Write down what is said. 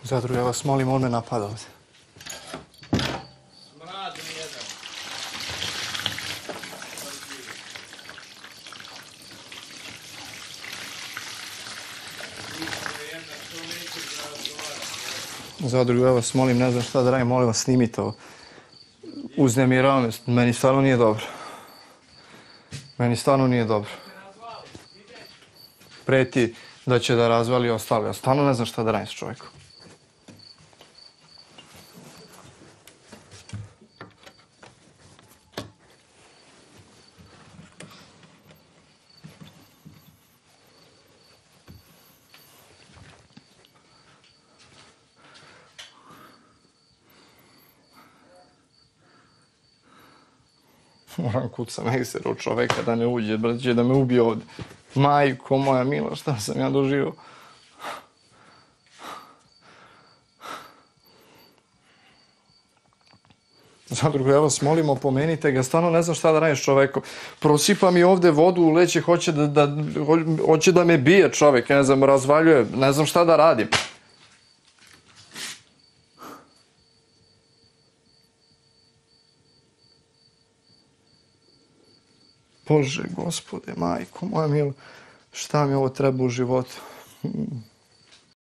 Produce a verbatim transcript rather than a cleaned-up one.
Zadruga, ja vas molim, on me napada ovdje. Smrad mi jedan. Zadruga, ja vas molim, ne znam šta da radim, molim vas, snimite ovo. Uznemirava me, meni stvarno nije dobro. Meni stvarno nije dobro. Preti da će da razvali ostalo. Ja stvarno ne znam šta da radim s čovjekom. Moram kucam ekser od čoveka da ne uđe, braće, da me ubije ovdje. Majko moja mila, šta sam ja doživio? Zadrugo, ja vas molim, opomenite ga, stvarno ne znam šta da radim s čovekom. Prosipa mi ovdje vodu u leće, hoće da, da, hoće da me bije čovek, ne znam, razvaljuje, ne znam šta da radim. Bože, Gospode, majko moja mila, šta mi ovo treba u životu?